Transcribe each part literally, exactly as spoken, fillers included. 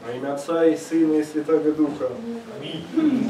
Во имя Отца и Сына и Святаго Духа. Аминь.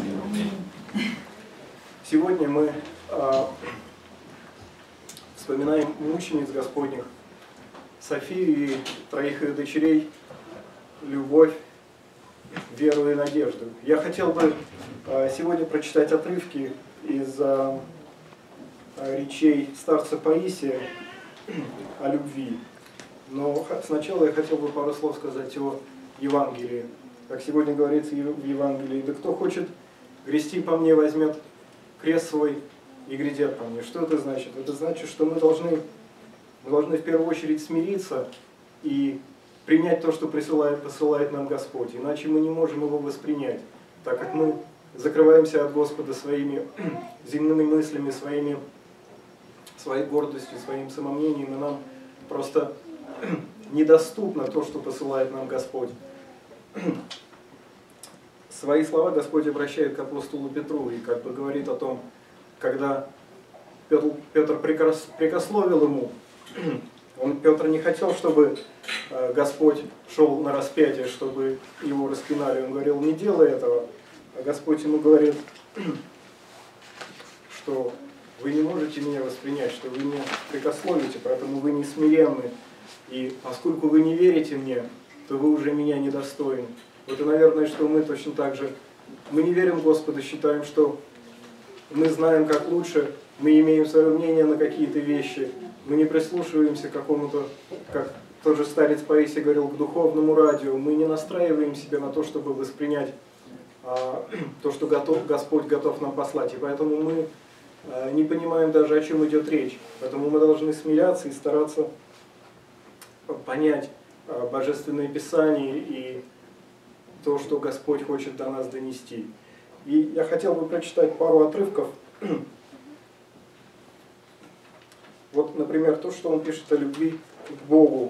Сегодня мы а, вспоминаем мучениц Господних, Софию и троих ее дочерей, любовь, веру и надежду. Я хотел бы а, сегодня прочитать отрывки из а, речей старца Паисия о любви. Но сначала я хотел бы пару слов сказать о Евангелии. Как сегодня говорится в Евангелии: да кто хочет грести по мне, возьмет крест свой и грядет по мне. Что это значит? Это значит, что мы должны, мы должны в первую очередь смириться и принять то, что присылает, посылает нам Господь. Иначе мы не можем его воспринять, так как мы закрываемся от Господа своими земными мыслями, своими, своей гордостью, своим самомнением, и нам просто недоступно то, что посылает нам Господь. Свои слова Господь обращает к апостолу Петру и как бы говорит о том, когда Петр, Петр прикословил ему, он, Петр не хотел, чтобы Господь шел на распятие, чтобы его распинали. Он говорил: не делай этого. А Господь ему говорит, что вы не можете меня воспринять, что вы не прикословите, поэтому вы не смиренны. И поскольку вы не верите мне, то вы уже меня недостойны. Вот и, наверное, что мы точно так же, мы не верим в Господа, считаем, что мы знаем, как лучше, мы имеем свое мнение на какие-то вещи, мы не прислушиваемся к какому-то, как тот же старец Паисий говорил, к духовному радио, мы не настраиваем себя на то, чтобы воспринять а, то, что готов, Господь готов нам послать. И поэтому мы а, не понимаем даже, о чем идет речь. Поэтому мы должны смиряться и стараться понять а, Божественное Писание и то, что Господь хочет до нас донести. И я хотел бы прочитать пару отрывков. Вот, например, то, что он пишет о любви к Богу.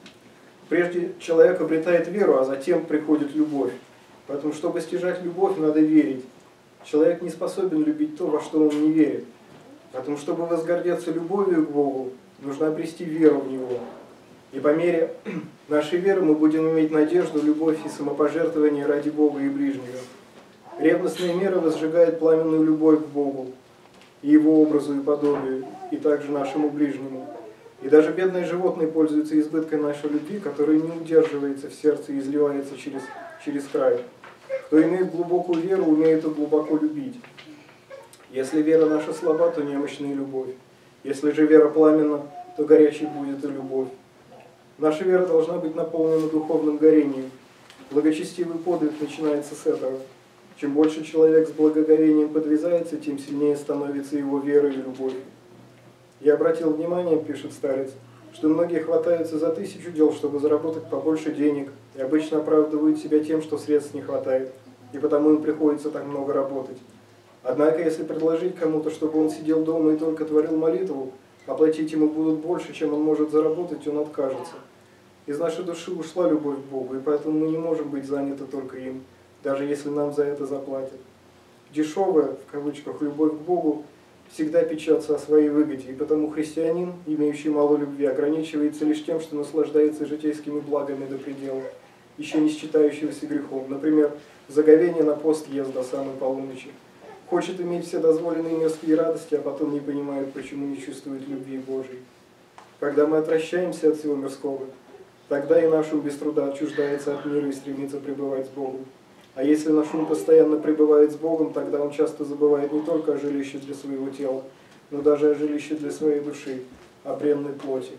Прежде человек обретает веру, а затем приходит любовь. Поэтому, чтобы стяжать любовь, надо верить. Человек не способен любить то, во что он не верит. Поэтому, чтобы возгордеться любовью к Богу, нужно обрести веру в Него. И по мере нашей веры мы будем иметь надежду, любовь и самопожертвование ради Бога и ближнего. Ревностная мера возжигает пламенную любовь к Богу и Его образу и подобию, и также нашему ближнему. И даже бедные животные пользуются избыткой нашей любви, которая не удерживается в сердце и изливается через, через край. Кто имеет глубокую веру, умеет и глубоко любить. Если вера наша слаба, то немощна и любовь. Если же вера пламенна, то горячей будет и любовь. Наша вера должна быть наполнена духовным горением. Благочестивый подвиг начинается с этого. Чем больше человек с благоговением подвязается, тем сильнее становится его вера и любовь. Я обратил внимание, пишет старец, что многие хватаются за тысячу дел, чтобы заработать побольше денег, и обычно оправдывают себя тем, что средств не хватает, и потому им приходится так много работать. Однако, если предложить кому-то, чтобы он сидел дома и только творил молитву, оплатить ему будут больше, чем он может заработать, он откажется. Из нашей души ушла любовь к Богу, и поэтому мы не можем быть заняты только им, даже если нам за это заплатят. Дешевая, в кавычках, любовь к Богу всегда печется о своей выгоде, и потому христианин, имеющий мало любви, ограничивается лишь тем, что наслаждается житейскими благами до предела, еще не считающегося грехом. Например, заговение на пост ест до самой полуночи. Хочет иметь все дозволенные мирские радости, а потом не понимает, почему не чувствует любви Божией. Когда мы отвращаемся от всего мирского, тогда и наш ум без труда отчуждается от мира и стремится пребывать с Богом. А если наш ум постоянно пребывает с Богом, тогда он часто забывает не только о жилище для своего тела, но даже о жилище для своей души, о бренной плоти.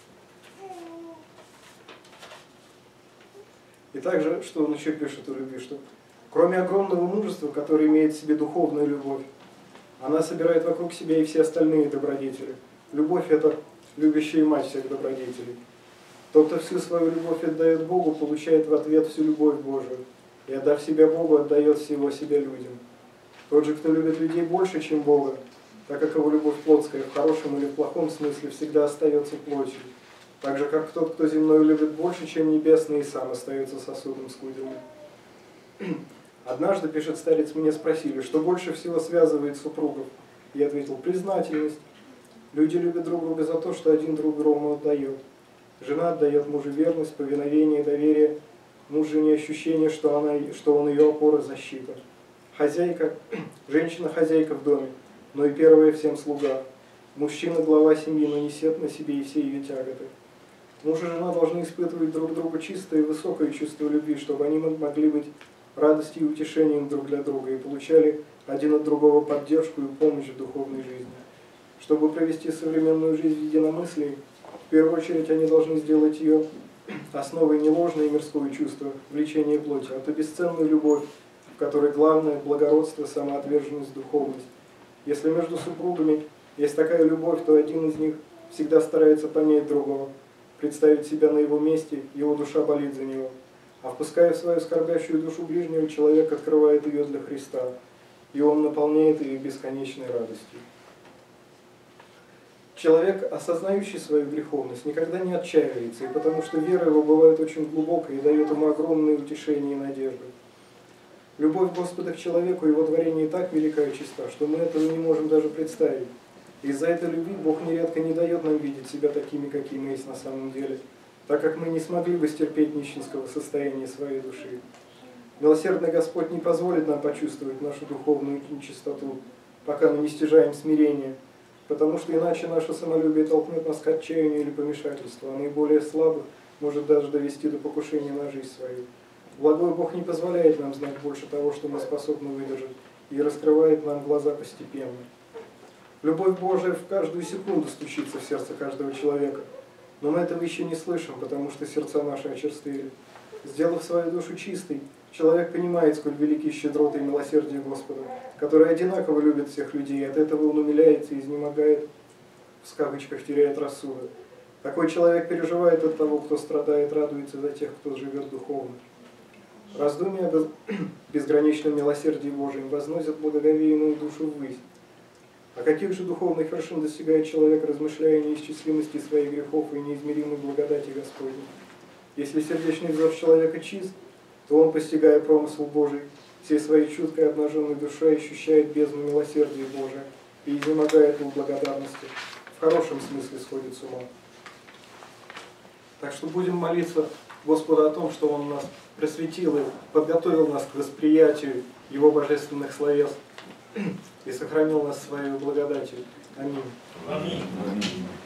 И также, что он еще пишет о любви, что кроме огромного мужества, которое имеет в себе духовную любовь, она собирает вокруг себя и все остальные добродетели. Любовь – это любящая мать всех добродетелей. Тот, кто всю свою любовь отдает Богу, получает в ответ всю любовь Божию. И, отдав себя Богу, отдает всего себя людям. Тот же, кто любит людей больше, чем Бога, так как его любовь плотская в хорошем или в плохом смысле всегда остается плотью. Так же, как тот, кто земной любит больше, чем небесный, и сам остается сосудом скудным. Однажды, пишет старец, меня спросили, что больше всего связывает супругов. Я ответил: признательность. Люди любят друг друга за то, что один друг другу отдает. Жена отдает мужу верность, повиновение, доверие, Муж жене ощущение, что, она, что он ее опора, защита. Хозяйка, женщина-хозяйка в доме, но и первая всем слуга. Мужчина глава семьи, но несет на себе и все ее тяготы. Муж и жена должны испытывать друг другу чистое и высокое чувство любви, чтобы они могли быть радостью и утешением друг для друга и получали один от другого поддержку и помощь в духовной жизни. Чтобы провести современную жизнь в единомыслии, в первую очередь они должны сделать ее основой не ложное мирское чувство, влечение плоти, а то бесценную любовь, в которой главное благородство, самоотверженность, духовность. Если между супругами есть такая любовь, то один из них всегда старается понять другого, представить себя на его месте, его душа болит за него. А впуская в свою скорбящую душу ближнего, человек открывает ее для Христа, и он наполняет ее бесконечной радостью. Человек, осознающий свою греховность, никогда не отчаивается, и потому что вера его бывает очень глубокой и дает ему огромное утешение и надежду. Любовь Господа к человеку и его творение так велика и чиста, что мы этого не можем даже представить. Из-за этой любви Бог нередко не дает нам видеть себя такими, какие мы есть на самом деле, так как мы не смогли бы стерпеть нищенского состояния своей души. Милосердный Господь не позволит нам почувствовать нашу духовную нечистоту, пока мы не стяжаем смирения, потому что иначе наше самолюбие толкнет нас к отчаянию или помешательству, а наиболее слабых может даже довести до покушения на жизнь свою. Благой Бог не позволяет нам знать больше того, что мы способны выдержать, и раскрывает нам глаза постепенно. Любовь Божия в каждую секунду стучится в сердце каждого человека, но мы этого еще не слышим, потому что сердца наши очерствели. Сделав свою душу чистой, человек понимает, сколь велики щедроты и милосердие Господа, который одинаково любит всех людей, и от этого он умиляется и изнемогает, в кавычках, теряет рассудок. Такой человек переживает от того, кто страдает, радуется за тех, кто живет духовно. Раздумья о безграничном милосердии Божьем возносят благоговейную душу ввысь. А каких же духовных вершин достигает человек, размышляя о неисчислимости своих грехов и неизмеримой благодати Господней? Если сердечный взор человека чист, то он, постигая промысл Божий, всей своей чуткой обнаженной душой ощущает бездну милосердия Божия и изнемогает в благодарности, в хорошем смысле сходит с ума. Так что будем молиться Господу о том, что Он нас просветил и подготовил нас к восприятию Его божественных словес и сохранил нас своей благодатью. Аминь. Аминь.